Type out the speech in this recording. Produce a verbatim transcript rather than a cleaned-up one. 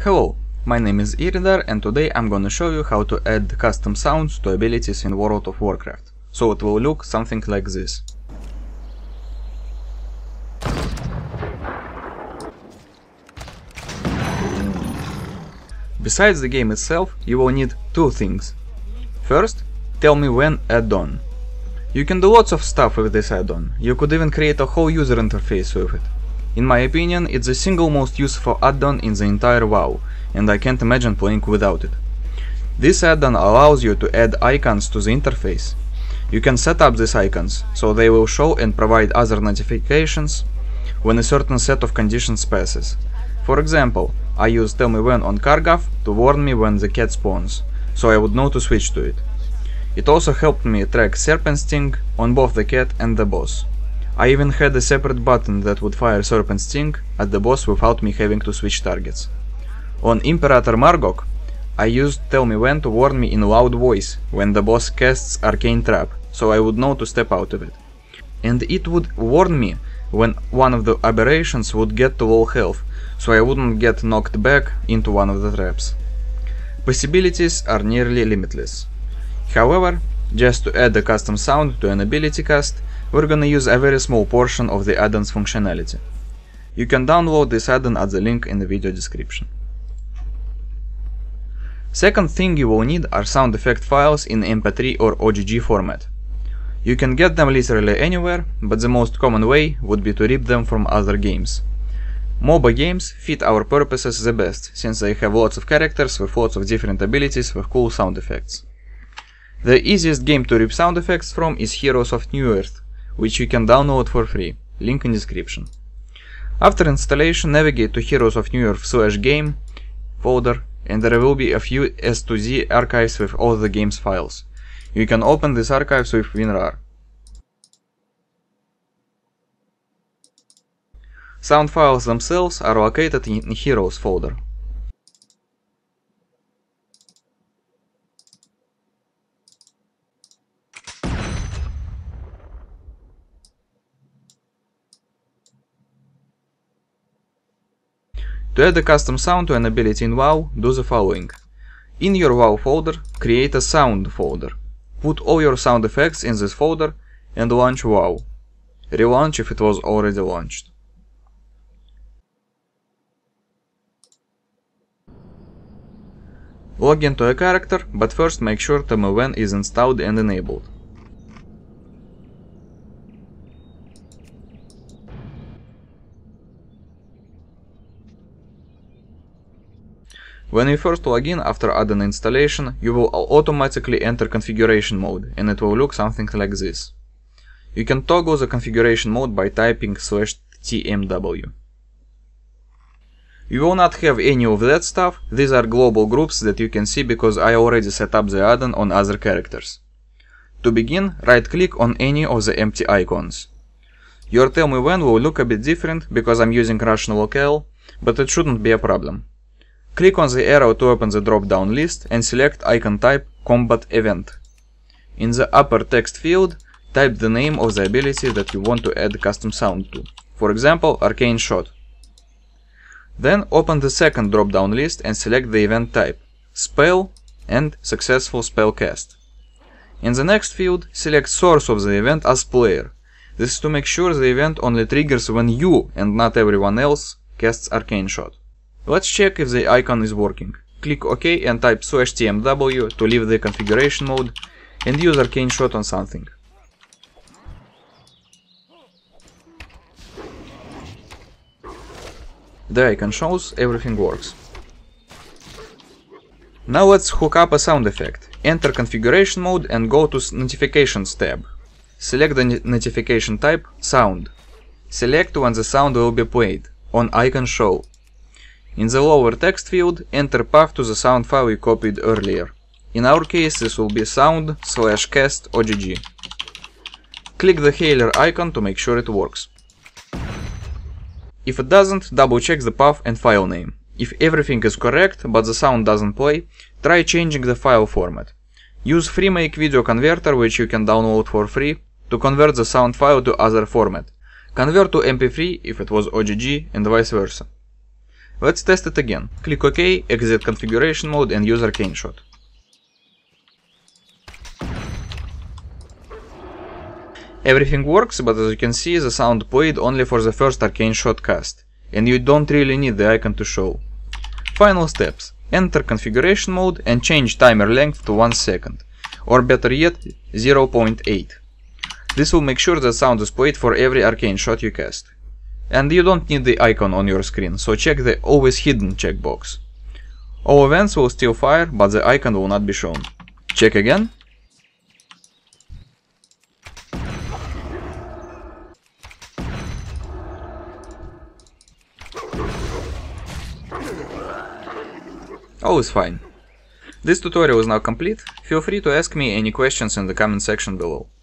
Hello, my name is Iridar and today I'm gonna show you how to add custom sounds to abilities in World of Warcraft. So it will look something like this. Besides the game itself, you will need two things. First, Tell Me When add-on. You can do lots of stuff with this add-on. You could even create a whole user interface with it. In my opinion, it's the single most useful add-on in the entire WoW, and I can't imagine playing without it. This add-on allows you to add icons to the interface. You can set up these icons, so they will show and provide other notifications when a certain set of conditions passes. For example, I use Tell Me When on Kargav to warn me when the cat spawns, so I would know to switch to it. It also helped me track Serpent Sting on both the cat and the boss. I even had a separate button that would fire Serpent Sting at the boss without me having to switch targets. On Imperator Margok, I used Tell Me When to warn me in loud voice when the boss casts Arcane Trap, so I would know to step out of it. And it would warn me when one of the aberrations would get to low health, so I wouldn't get knocked back into one of the traps. Possibilities are nearly limitless. However, just to add a custom sound to an ability cast, we're gonna use a very small portion of the add-on's functionality. You can download this add-on at the link in the video description. Second thing you will need are sound effect files in M P three or O G G format. You can get them literally anywhere, but the most common way would be to rip them from other games. MOBA games fit our purposes the best, since they have lots of characters with lots of different abilities with cool sound effects. The easiest game to rip sound effects from is Heroes of Newerth, which you can download for free, link in description. After installation, navigate to Heroes of Newerth slash game folder, and there will be a few S two Z archives with all the game's files. You can open these archives with WinRAR. Sound files themselves are located in Heroes folder. To add a custom sound to an ability in WoW, do the following. In your WoW folder, create a sound folder. Put all your sound effects in this folder and launch WoW. Relaunch if it was already launched. Log into a character, but first make sure Tell Me When is installed and enabled. When you first log in after add-on installation, you will automatically enter configuration mode, and it will look something like this. You can toggle the configuration mode by typing slash tmw. You will not have any of that stuff. These are global groups that you can see because I already set up the add-on on other characters. To begin, right-click on any of the empty icons. Your Tell Me When will look a bit different because I'm using Russian locale, but it shouldn't be a problem. Click on the arrow to open the drop-down list and select icon type Combat Event. In the upper text field, type the name of the ability that you want to add custom sound to, for example, Arcane Shot. Then open the second drop-down list and select the event type, Spell and Successful Spell Cast. In the next field, select source of the event as Player. This is to make sure the event only triggers when you and not everyone else casts Arcane Shot. Let's check if the icon is working. Click OK and type slash tmw to leave the configuration mode and use Arcane Shot on something. The icon shows everything works. Now let's hook up a sound effect. Enter configuration mode and go to Notifications tab. Select the notification type Sound. Select when the sound will be played, on icon show. In the lower text field, enter path to the sound file you copied earlier. In our case, this will be sound slash cast O G G. Click the hailer icon to make sure it works. If it doesn't, double check the path and file name. If everything is correct, but the sound doesn't play, try changing the file format. Use FreeMake Video Converter, which you can download for free, to convert the sound file to other format. Convert to M P three if it was O G G and vice versa. Let's test it again. Click OK, exit configuration mode and use Arcane Shot. Everything works, but as you can see, the sound played only for the first Arcane Shot cast, and you don't really need the icon to show. Final steps. Enter configuration mode and change timer length to one second, or better yet, zero point eight. This will make sure the sound is played for every Arcane Shot you cast. And you don't need the icon on your screen, so check the Always Hidden checkbox. All events will still fire, but the icon will not be shown. Check again. All is fine. This tutorial is now complete. Feel free to ask me any questions in the comment section below.